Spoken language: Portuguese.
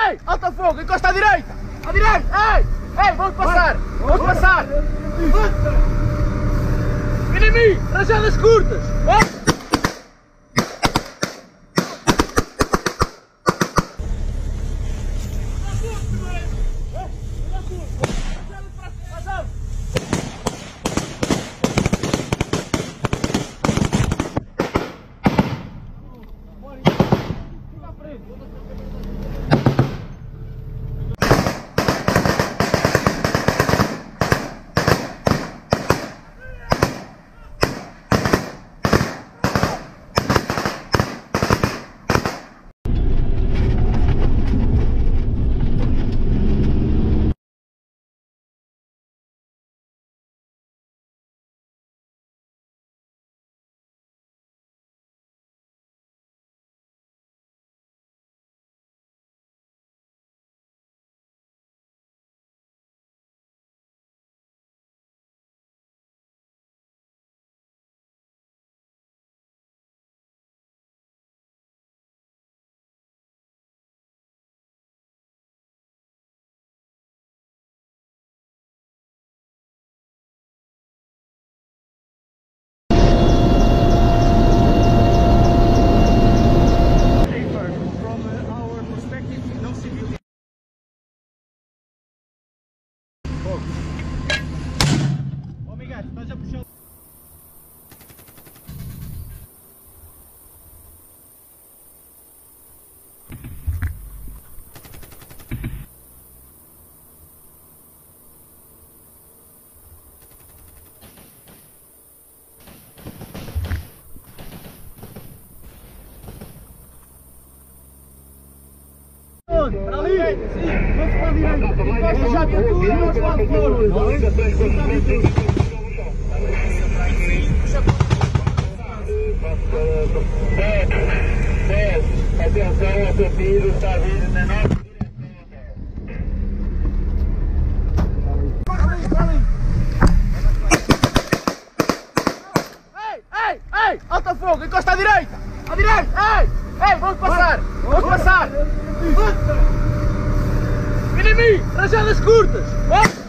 Ei, alta fogo, encosta à direita! À direita! Ei, vamos passar! Vamos passar! Inimigo, rajadas curtas! Para ali! Sim! Vamos para a direita! Encosta já para tudo e vamos para o fora! Atenção, o seu tiro está vindo na nossa direção! Ei! Alta fogo! Encosta à direita! À direita! Ei! Vamos passar! Vamos passar! Inimigo! Rajadas curtas!